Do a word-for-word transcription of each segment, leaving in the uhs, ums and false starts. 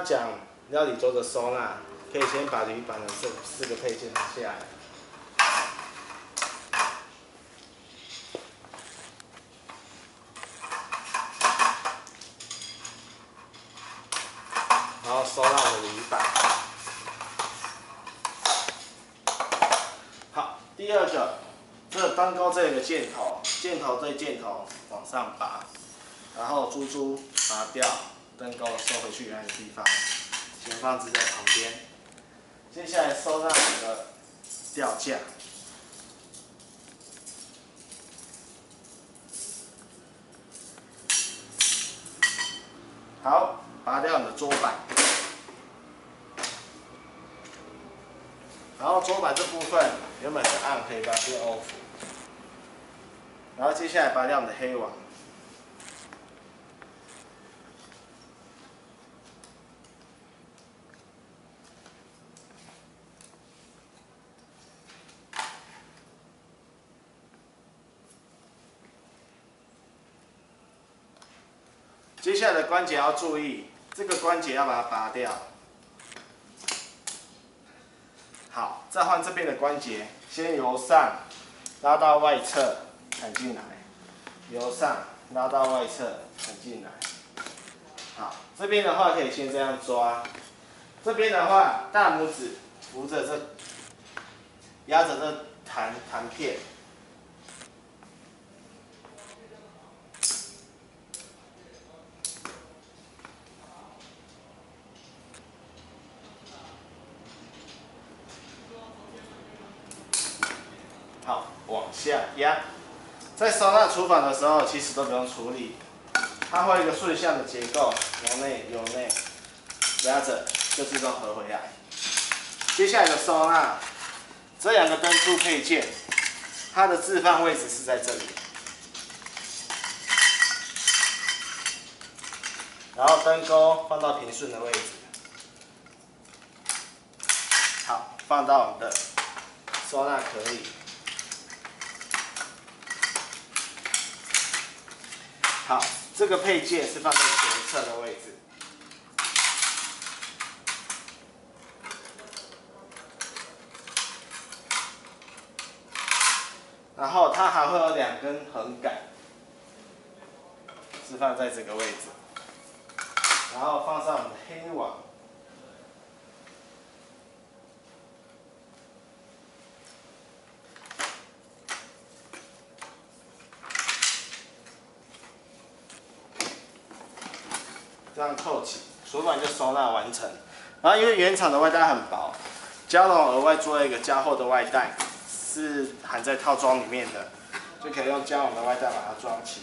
讲料理桌的收纳，可以先把铝板的这四个配件拿下来。然后收纳我的铝板。好，第二个，这个灯钩这有个箭头，箭头对箭头往上拔，然后珠珠拔掉，灯钩收回去原来的地方，先放置在旁边。接下来收纳我的吊架。好，拔掉你的桌板。 然后桌板这部分原本是暗，可以把它变 off。然后接下来拔掉我们的黑网。接下来的关节要注意，这个关节要把它拔掉。 好，再换这边的关节，先由上拉到外侧，砍进来，由上拉到外侧，砍进来。好，这边的话可以先这样抓，这边的话大拇指扶着这，压着这弹弹片。 好，往下压。在收纳厨房的时候，其实都不用处理，它会有一个顺向的结构，由内由内压着就自动合回来。接下来的收纳，这两个灯珠配件，它的置放位置是在这里，然后灯钩放到平顺的位置。好，放到我们的收纳壳里。 好，这个配件是放在前侧的位置。然后它还会有两根横杆，是放在这个位置。然后放上我们的黑网。 这样扣起，厨房就收纳完成。然后因为原厂的外带很薄，嘉龙额外做了一个加厚的外带，是含在套装里面的，就可以用嘉龙的外带把它装起。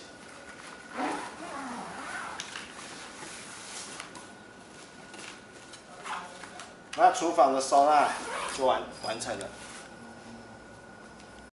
那厨房的收纳就完完成了。